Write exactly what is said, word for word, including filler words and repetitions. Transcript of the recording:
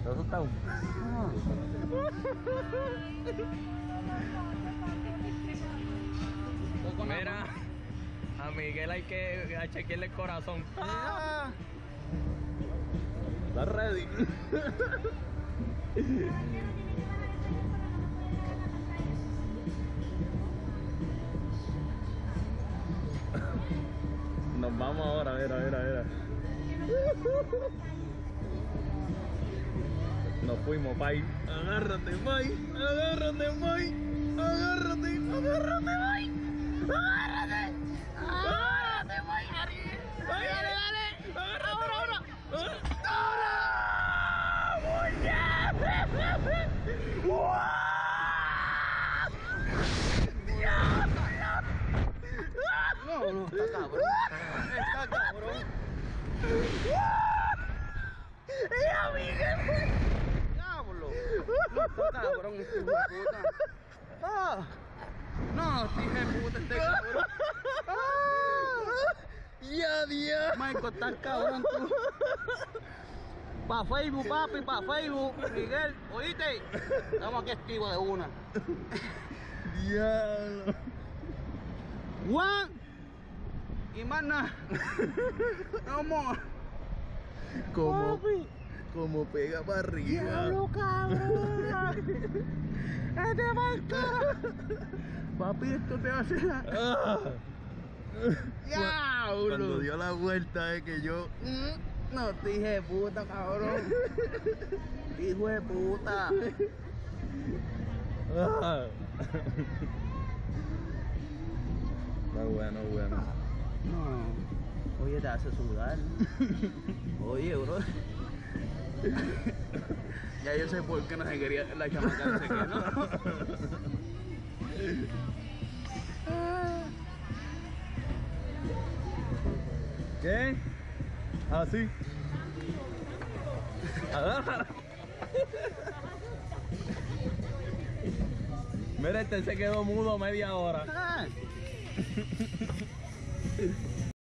¿Estás asustado? Mira, a Miguel hay que chequearle el corazón. Ah. ¿Estás ready? Nos vamos ahora, mira, mira, mira. Nos fuimos, Pai. Agárrate, Pai. Agárrate, Pai. Agárrate, agárrate, Pai. Agárrate. Agárrate, Pai. Dale, dale, dale. Agárrate, ahora, ahora. ¡Ahora! ¡Muy bien! ¡Wow! No, no, está cabrón. Está cabrón. ¡Ya, Miguel! Diablo. No, está cabrón este hijo de puta. Ah. No, este hijo de puta, este cabrón. ¡Ya, Dios! Michael, estás cabrón tú. Pa' Facebook, papi, pa' Facebook. Miguel, ¿oíste? Estamos aquí activos de una. ¡Diablo! Juan. Y más nada. Vamos. Como, Papi. como pega para arriba. Diablo, cabrón. Este marca. Papi, esto te hace. Ah. Diablo. Cuando dio la vuelta es que yo... No, te dije de puta, cabrón. Hijo de puta. Ah. Está bueno, bueno. No. Oye, te hace sudar. Oye, bro. Ya yo sé por qué no se quería la chamaca, no sé qué, ¿no? ¿Qué? Así. Agarra. Mira, este se quedó mudo media hora. Ah.